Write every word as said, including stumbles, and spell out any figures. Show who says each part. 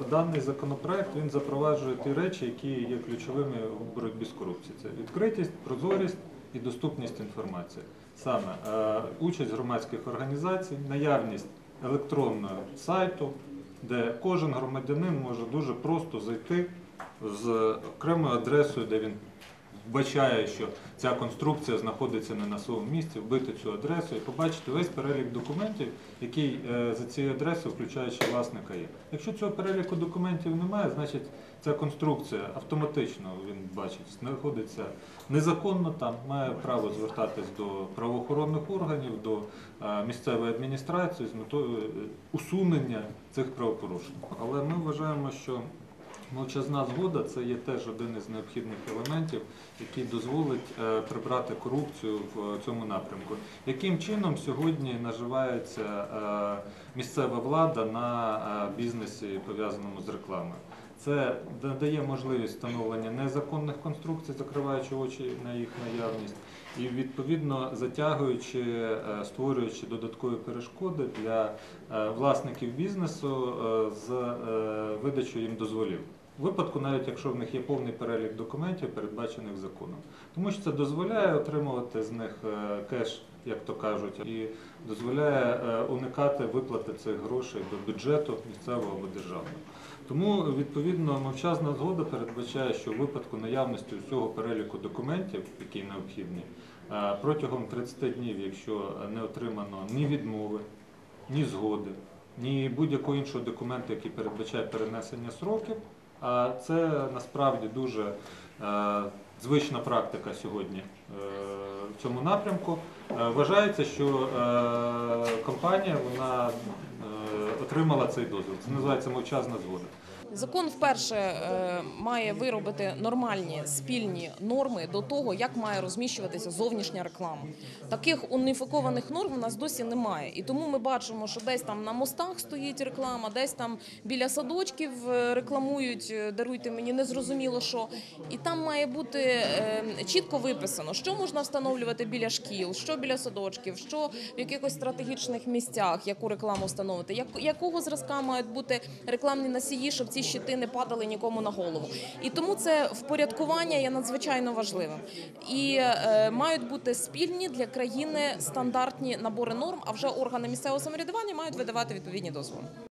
Speaker 1: даний законопроект він запроваджує ті речі, які є ключовими у боротьбі з корупцією. Це відкритість, прозорість і доступність інформації. Саме е, участь громадських організацій, наявність електронного сайту, де кожен громадянин може дуже просто зайти з окремою адресою, де він вбачає, що ця конструкція знаходиться не на своєму місці, вбити цю адресу і побачити весь перелік документів, який за цією адресою, включаючи власника, є. Якщо цього переліку документів немає, значить ця конструкція автоматично, він бачить, знаходиться незаконно там, має право звертатись до правоохоронних органів, до місцевої адміністрації з метою усунення цих правопорушень. Але ми вважаємо, що мовчазна згода – це є теж один із необхідних елементів, який дозволить прибрати корупцію в цьому напрямку. Яким чином сьогодні наживається місцева влада на бізнесі, пов'язаному з рекламою? Це дає можливість встановлення незаконних конструкцій, закриваючи очі на їх наявність, і відповідно затягуючи, створюючи додаткові перешкоди для власників бізнесу з видачею їм дозволів. У випадку, навіть якщо в них є повний перелік документів, передбачених законом. Тому що це дозволяє отримувати з них кеш, як то кажуть, і дозволяє уникати виплати цих грошей до бюджету місцевого або державного. Тому, відповідно, мовчазна згода передбачає, що у випадку наявності усього переліку документів, який необхідний, протягом тридцяти днів, якщо не отримано ні відмови, ні згоди, ні будь-якого іншого документу, який передбачає перенесення сроків, а це насправді дуже звична практика сьогодні в цьому напрямку, вважається, що компанія вона отримала цей дозвіл. Це називається мовчазна згода.
Speaker 2: Закон вперше е, має виробити нормальні спільні норми до того, як має розміщуватися зовнішня реклама. Таких уніфікованих норм у нас досі немає. І тому ми бачимо, що десь там на мостах стоїть реклама, десь там біля садочків рекламують, даруйте мені, незрозуміло що. І там має бути е, чітко виписано, що можна встановлювати біля шкіл, що біля садочків, що в якихось стратегічних місцях, яку рекламу встановити, як, якого зразка мають бути рекламні носії, щоб ці щити не падали нікому на голову. І тому це впорядкування є надзвичайно важливим. І е, мають бути спільні для країни стандартні набори норм, а вже органи місцевого самоврядування мають видавати відповідні дозволи.